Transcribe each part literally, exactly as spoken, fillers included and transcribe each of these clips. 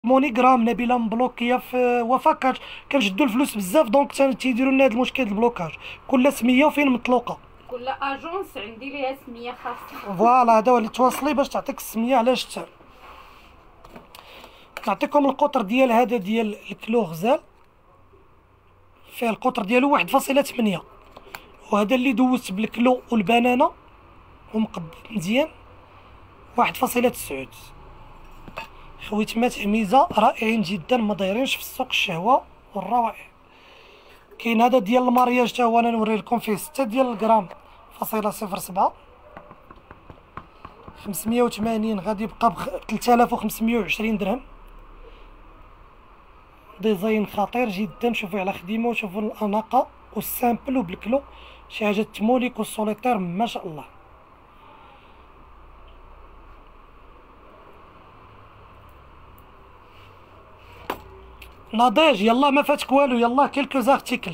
مونيغرام نبيله مبلوكيه في وفاكاج، كنشدو الفلوس بزاف دونك تيديروا لنا هذا المشكل ديال البلوكاج. كل سميه وفين مطلوقه، كل اجونس عندي ليها سميه خاصه. فوالا هذا هو اللي توصلي باش تعطيك السميه علاش تا. نعطيكم القطر ديال هذا ديال الكيلو غزال، فيه القطر ديالو واحد فاصلة ثمانية، وهذا اللي دوزت بالكيلو والبنانه ومقب مزيان واحد فاصلة تسعود. خويتمات عميزه رائعين جدا، ما دايرينش في السوق الشهوه والروائع. كاين هذا ديال المارياج تا هو انا نوري لكم فيه ستة ديال الغرام فاصلة صفر سبعة، خمسمية وثمانين غادي يبقى ب ثلاثة آلاف وخمسمية وعشرين درهم. ديزاين خطير جدا، شوفوا على خديمه وشوفوا الاناقه والسامبل وبالكلو، شي حاجه تموليك والسوليتير ما شاء الله. نضيج يلا ما فاتك والو، يلا كيلكو زارتيكل.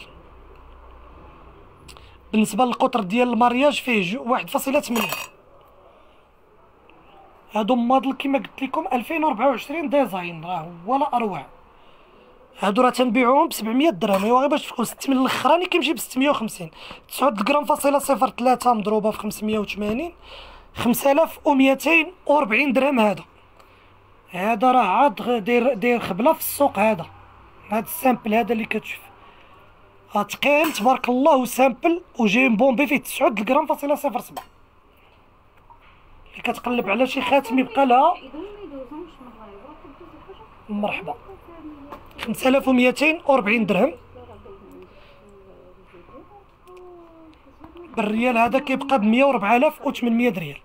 بالنسبه للقطر ديال المارياج فيه واحد فاصلة ثمانية، هادو موديل كيما قلت لكم ألفين وأربعة وعشرين ديزاين راه ولا اروع. هادو راه تنبيعوهم ب سبعمية درهم، ايوا غير باش تفكوا ست من الاخراني كيمشي ب ستمية وخمسين. تسعة غرام فاصلة صفر ثلاثة مضروبه في خمسمية وثمانين، خمسة آلاف ومئتين وأربعين درهم. هذا هذا راه عاد داير داير خبله في السوق. هذا هذا السامبل هذا اللي كتشوف ثقيل تبارك الله، وسامبل وجاي بومبي فيه تسعة غرام فاصلة صفر سبعة. اللي كتقلب على شي خاتم يبقى لها مرحبا. خمسة آلاف ومئتين وأربعين درهم بالريال، هذا كيبقى ب مية وأربعة آلاف وثمنمية ريال.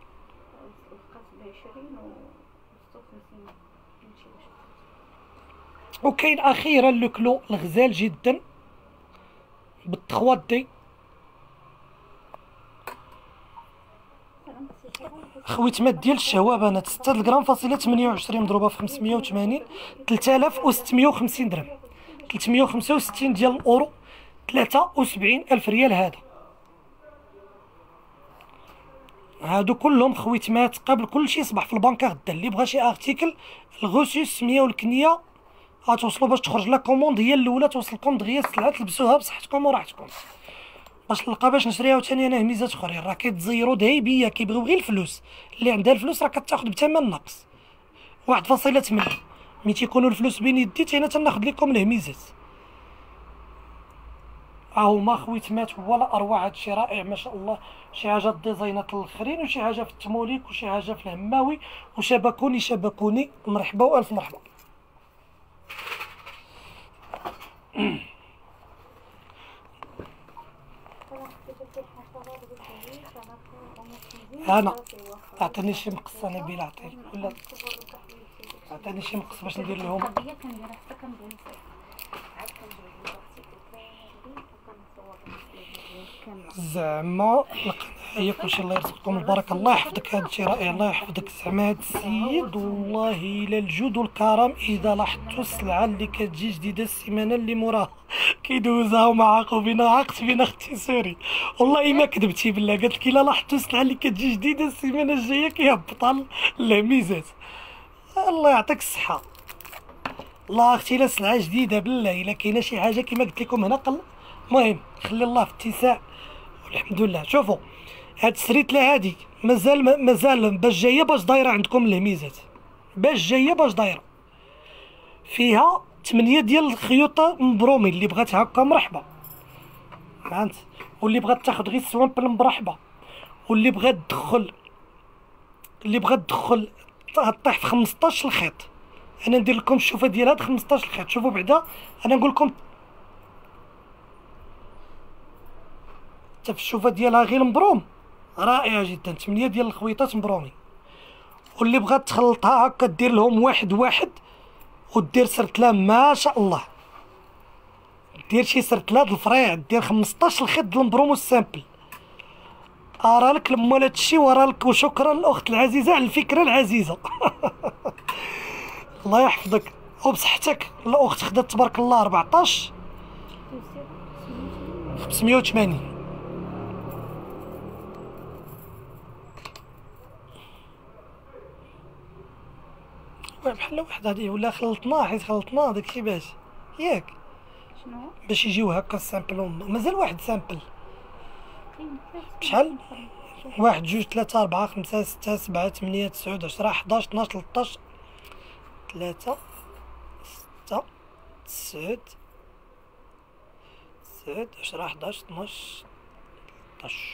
وكاين اخيرا لو كلو الغزال جدا بالتخوا دي. خويتمات ديال الشهوه بنات ستة غرام فاصلة ثمانية وعشرين مضروبه في خمسمية وثمانين، ثلاثة آلاف وستمية وخمسين درهم، ثلاثمية وخمسة وستين ديال الاورو، ثلاثة وسبعين ألف ريال. هذا هادو كلهم خويتمات قبل كلشي صباح في البنكه غدا. اللي بغى شي ارتيكل الغوسيس السميه والكنيه غتوصلوا باش تخرج لا كوموند هي الاولى توصلكم دغيا السلعه تلبسوها بصحتكم وراحتكم. باش نلقى باش نشريها وثاني انا هميزات اخرين راه كيتزيروا دايبيه كيبغيو غير الفلوس. اللي عندها الفلوس راه كتاخذ بثمن ناقص واحد فاصلة ثمانية. ملي تيكونوا الفلوس بين يدي انا تناخذ لكم الهميزات. ها هما خويتمات ولا اروع. هادشي رائع ما شاء الله، شي حاجه ديزاينات الاخرين وشي حاجه في التموليك وشي حاجه في الهماوي وشبكوني شبكوني. مرحبا والف مرحبا. انا عطيني شي مقص نبيل، عطيني ولا عطيني شي مقص باش ندير لهم. زعما القناعيه كلشي الله يرزقكم البركه. الله يحفظك، هذا الشيء رائع الله يحفظك. زعما هذا السيد والله الى الجود والكرم. اذا لاحظتوا السلعه اللي كتجي جديده السيمانه اللي موراها كيدوزها ومعاقو بينا عقت بينا اختي سوري والله ما كذبتي بالله. قالت لك الا لاحظتوا السلعه اللي كتجي جديده السيمانه الجايه كيهبطها الهميزات. الله يعطيك الصحه. الله اختي الا سلعه جديده بالله الا كاينه شي حاجه كما قلت لكم هنا قل. المهم خلي الله في اتساع والحمد لله. شوفوا هاد السريتله هادي مازال مازال باش جايه باش دايره عندكم الهميزات، باش جايه باش دايره فيها ثمانية ديال الخيوط مبرومي. اللي بغات هكا مرحبا فهمت، واللي بغات تاخذ غير السوامبل مرحبا، واللي بغات تدخل اللي بغات تدخل طيح في خمسطاش الخيط. انا ندير لكم الشوفه ديال هاد خمسطاش الخيط. شوفوا بعدا انا نقول لكم حتى في الشوفه ديالها غير مبروم رائعه جدا. ثمانية ديال الخويطات مبرومين. واللي بغات تخلطها هكا دير لهم واحد واحد ودير سرتله ما شاء الله. دير شي سرتله د الفريع دير خمسطاش الخيط د المبروم والسامبل. ارى لك لمال هادشي ورا لك. وشكرا الاخت العزيزه على الفكره العزيزه. الله يحفظك وبصحتك. الاخت خدات تبارك الله أربعطاش خمسمية وثمانين. بحال واحد هادي ولا خلطناه، حيت خلطناه داكشي باش ياك شنو؟ باش يجيو هكا السامبل. مازال واحد سامبل. كاين ثلاث شحال؟ واحد جوج ثلاثة أربعة خمسة ستة سبعة ثمانية تسعة عشرة حداش اثناش ثلاثطاش ثلاثة ستة تسعة تسعة عشرة حداش اثناش ثلاثطاش.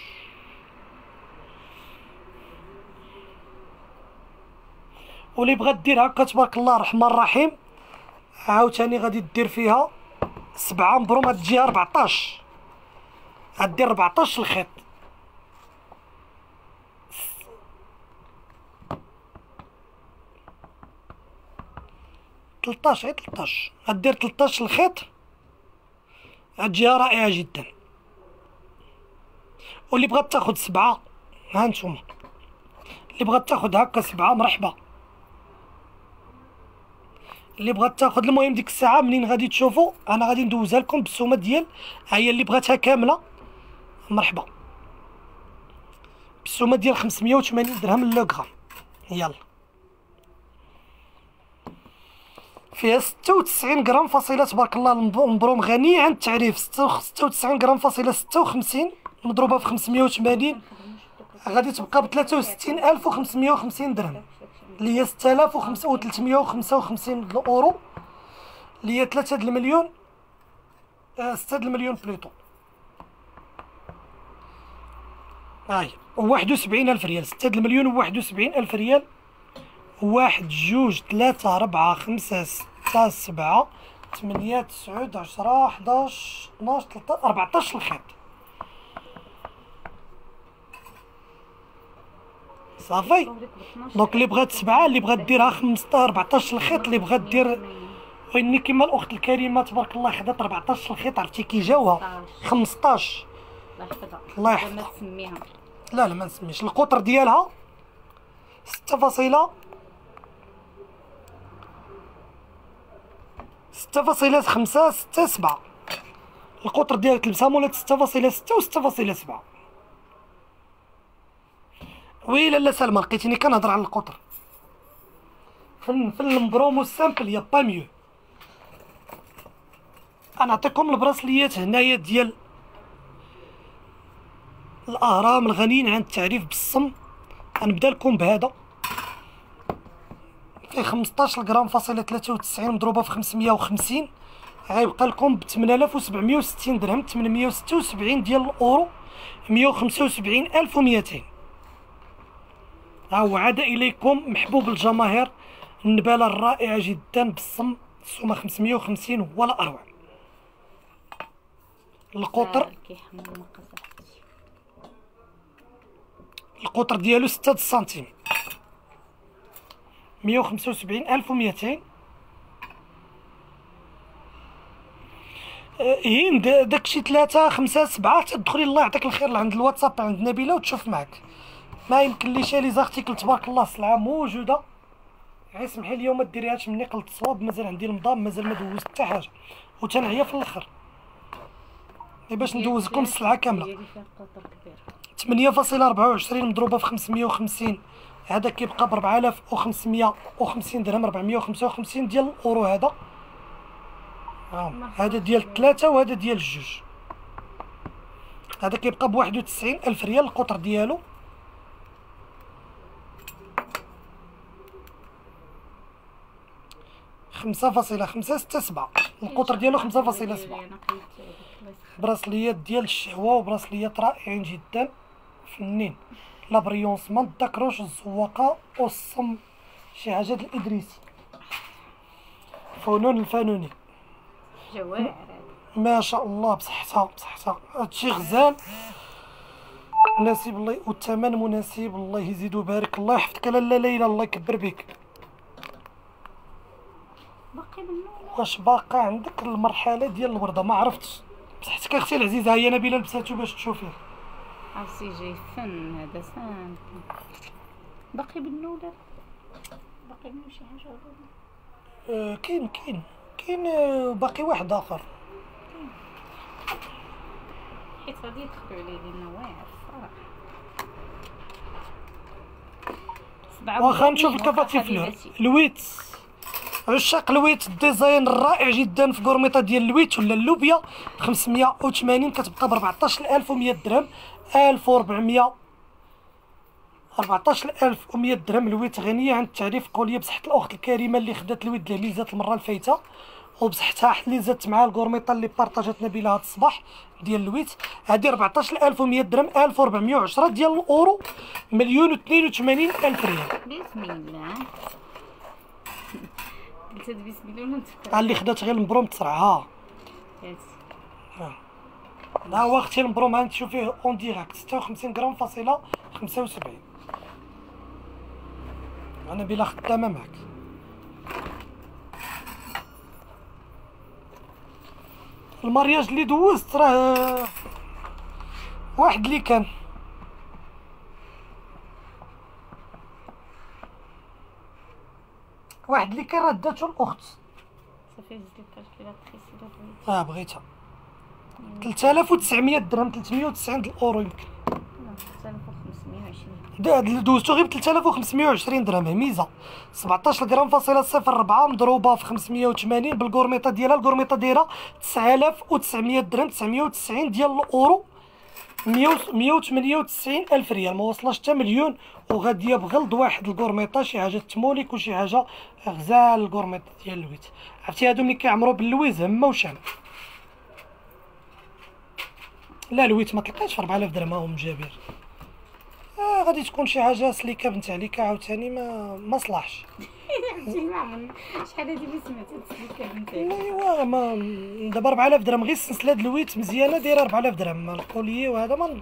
واللي بغات دير هكا تبارك الله الرحمن الرحيم عاوتاني غادي دير فيها سبعة مبروم، غتجيها ربعطاش، غدير ربعطاش الخيط. تلطاش غير تلطاش، غدير تلطاش الخيط، غتجيها رائعة جدا. واللي بغات تاخد سبعة ها نتوما، اللي بغات تاخد هكا سبعة مرحبا، اللي بغات تاخد المهم ديك الساعة منين غادي تشوفوا انا غادي ندوزها لكم بالسومة ديال هي اللي بغاتها كاملة مرحبا بالسومة ديال خمسمية وثمانين درهم لو غرام. يلا فيها ستة وتسعين غرام فاصلة تبارك الله المبروم غني عن التعريف. ستة وتسعين غرام فاصلة ستة وخمسين مضروبة في خمسمية وثمانين غادي تبقى ب ثلاثة وستين ألف وخمسمية وخمسين درهم اللي هي ستة آلاف وثلاثمية وخمسة وخمسين اورو اللي هي ثلاثة د المليون آه ستة د المليون بلوتو. هاي واحد وسبعين ألف ريال، ستة د المليون وواحد وسبعين ألف ريال. واحد جوج ثلاثة أربعة خمسة ستة سبعة ثمانية تسعة عشرة حداش اثناش ثلاثة أربعطاش الخيط. صافي دونك اللي بغات سبعة، اللي بغات ديرها خمسطاش أربعطاش الخيط، اللي بغات دير ويني كيما الاخت الكريمه تبارك الله خدات أربعطاش الخيط. عرفتي كي جاوها خمسطاش الله يحفظها. لا لا ما نسميش القطر ديالها ستة فاصلة ستة فاصلة خمسة ستة سبعة. القطر ديال تلبسها مولات ستة فاصلة ستة و ستة فاصلة سبعة. وي لالا سلمى لقيتيني كنهضر على القطر في في المبرومو السامبل يا با ميو. غنعطيكم البراسليات هنايا ديال الاهرام الغنيين عن التعريف بالصم. غنبدا لكم بهذا فيه خمسطاش غرام فاصلة ثلاثة وتسعين مضروبه في خمسمية وخمسين غيبقى لكم ب ثمانية آلاف وسبعمية وستين درهم، ثمنمية وستة وسبعين ديال الاورو، مية وخمسة وسبعين ألف ومئتين. ها هو عاد اليكم محبوب الجماهير النباله الرائعه جدا بالصم السومه خمسمية وخمسين ولا اروع. القطر القطر ديالو ستة د السنتيم، مية وخمسة وسبعين ألف ومئتين. هند داكشي ثلاثة خمسة سبعة تدخلي الله يعطيك الخير لعند الواتساب عند نبيله وتشوف معك. ما يمكن ليش لي زارتيكل تبارك الله السلعه موجوده. غير سمحي لي وما ديريهاش مني قلت الصواب، مازال عندي المضام مازال ما دوزت حتى حاجه وتنعيا في الاخر باش ندوز لكم السلعه كامله. ثمانية فاصلة أربعة وعشرين مضروبه في خمسمية وخمسين هذا كيبقى ب أربعة آلاف وخمسمية وخمسين درهم، أربعمية وخمسة وخمسين ديال الاورو. هذا هذا ديال الثلاثه وهذا ديال الجوج. هذا كيبقى ب واحد وتسعين ألف ريال القطر ديالو. خمسة فاصلة خمسة ستة سبعة القطر ديالو، خمسة فاصلة سبعة. براسليات ديال الشهوه وبراسليات رائعين جدا فنين. لابريونسمون الدكروش الزواقه والصم شي حاجه د الادريسي فنون الفنوني جواهر ما شاء الله بصحتها بصحتها. هادشي غزال مناسب الله والثمن مناسب. الله يزيد ويبارك. الله يحفظك لاله ليلى الله يكبر بك. باقي منو واش باقا عندك المرحله ديال الورده؟ ما عرفتش بصحتك اختي العزيزه. هي نبيله لبساتو باش تشوفيه. عرفتي جاي فن هذا سامبل. باقي منو ولا باقي منو شي حاجه ولا؟ آه كاين كاين كاين آه باقي واحد اخر حيت غادي يدخلوا عليه لينا واعر الصراحه. واخا نشوف الكفاتيف الويت عشاق الويت الديزاين الرائع جدا في قرميطه ديال الويت ولا اللوبيا خمسمية وثمانين كتبقى ب أربعطاش ألف ومية درهم. ألف وأربعمية أربعطاش ألف ومية درهم. الويت غنيه عن التعريف. قول لي بصحة الاخت الكريمه اللي خدات الويت اللي زات المره الفايته وبصحتها اللي زادت معها القرميطه اللي بارطاجات نبيله هذا الصباح ديال الويت. هذه أربعطاش ألف ومية درهم. ألف وأربعمية وعشرة ديال الاورو. مليون واثنين وثمانين الف ريال. بسم الله. قلت هاد بسم الله ولا نتفكر. ها اللي خدات غير المبروم تسرع. ها ها هو اختي المبروم. ها تشوفيه اون ديريكت ستة وخمسين غرام فاصله خمسة وسبعين. انا بلا خدامه معك. المارياج اللي دوزت راه واحد اللي كان واحد اللي كان راه داتو الاخت. صافي زيد لك كي لا تخيسي لا بغيتي. اه بغيتها. ثلاثة آلاف وتسعمية درهم. ثلاثمية وتسعين د الاورو يمكن. ثلاثة آلاف وخمسمية وعشرين. دا دوزتو غير ب ثلاثة آلاف وخمسمية وعشرين درهم. ميزه سبعطاش غرام فاصله صفر أربعة مضروبه في خمسمية وثمانين بالقرميطه ديالها. القرميطه دايره تسعة آلاف وتسعمية درهم. تسعمية وتسعين ديال الاورو. مية وثمانية وتسعين الف ريال. ما وصلش حتى مليون وغاديه بغلظ واحد القرميطه شي حاجه تموليك وشي حاجه غزال. القرميطه ديال الويت عرفتي هادو ملي كيعمروا باللويز هما وشام. لا الويت ما تلقاش في أربعة آلاف درهم ها ام جابر. آه غادي تكون شي حاجه سليكه بنت عليك عاوتاني ما ما صلاحش. عرفتي ما عمرني شحال هادي اللي سمعت تسليكه بنت عليك. ايوا ما دابا أربعة آلاف درهم غير السلسله د الويت مزيانه دايره أربعة آلاف درهم. الكوليي وهذا ما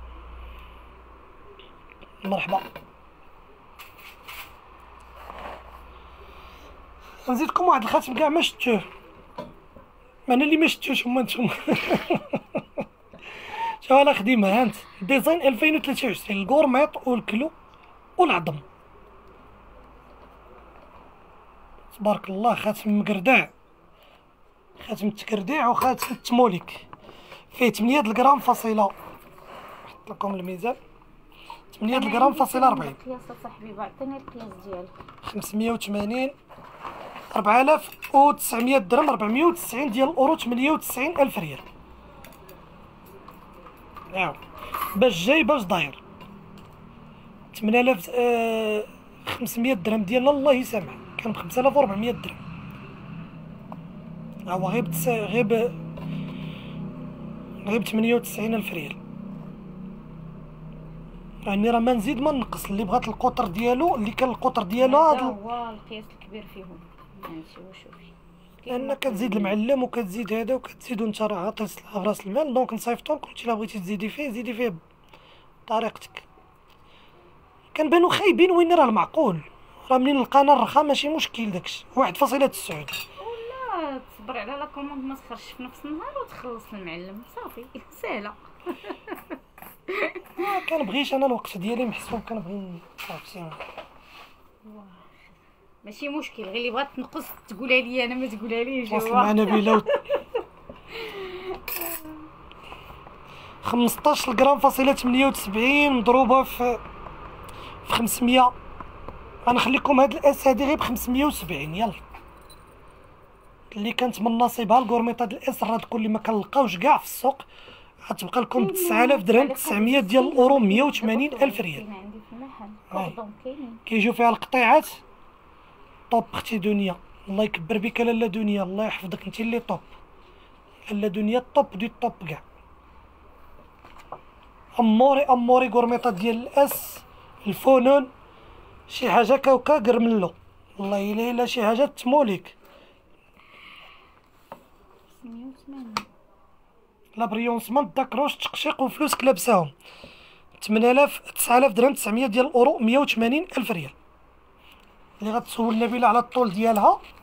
مرحبا. نزيدكم واحد الخاتم كاع ما شفتوه. انا اللي ما شفتوش هما نتوما. شوف انا خديمه هانت ديزاين ألفين وثلاثة وعشرين. القرميط والكلو والعظم تبارك الله. خاتم مقرداع. خاتم التكرديع وخاتم التموليك. فيه ثمانية غرام فاصله. نحط لكم الميزان. ثمانية غرام فاصله أربعين. القياس صاحبي عطيني القياس ديالك. خمسمية وثمانين. أربعة آلاف وتسعمية درهم. أربعمية وتسعين ديال الاورو. ثمانية وتسعين الف ريال. ياو باش جاي باش داير. ثمانية آلاف خمسمية درهم ديالنا الله يسامح كان ب خمسة آلاف وأربعمية درهم. ها هو غير بتس... غير ب غير ب ثمانية وتسعين الف ريال. يعني راه ما نزيد ما نقص. اللي بغات القطر ديالو اللي كان القطر ديالو هذا هذا هو القياس الكبير فيهم. ماشي وشوفي لان كتزيد المعلم وكتزيد هذا وكتزيدو نتا راه عاطي السلعه براس المال. دونك نصيفطو لك قلتي الا بغيتي تزيدي فيه زيدي فيه بطريقتك. كنبانو خايبين وين راه المعقول. راه منين لقانا الرخا ماشي مشكل داكشي. واحد فاصلة تسعود. ولا تصبر على لا كوموند ما تخرجش في نفس النهار وتخلص المعلم صافي ساهله. ما كنبغيش انا الوقت ديالي محسوب. كنبغي عرفتي ماشي مشكل. غير اللي بغات تنقص تقولها لي انا ما تقولها ليش. واصل معنا بلا خمسطاش غرام فاصله ثمانية وسبعين مضروبه في في خمسمية. غنخليكم هاد الاس هادي غير ب خمسمية وسبعين. يلا اللي كانت من نصيبها القرميطه د الاس راه تكون اللي ما كنلقاوش كاع في السوق. غتبقى لكم ب تسعة آلاف درهم. تسعمية ديال الاورو. مية وثمانين الف ريال. عندي في المحل هاي. كوردون كاينين. كيجيو فيها القطيعات طوب. اختي دنيا الله يكبر بك لاله دنيا الله يحفظك انت اللي طوب. لاله دنيا الطوب دي الطوب كاع. اموري اموري قرميطه ديال الاس الفنون شي حاجه كاوكا قرملو والله الا الا شي حاجه تموليك. مية وثمانين. لا بريونسمون داكروش تقشيق وفلوسك لابساهم. ثمانية آلاف تسعة آلاف درهم. تسعمية ديال الاورو. مية وثمانين الف ريال. اللي غتسول نبيله على الطول ديالها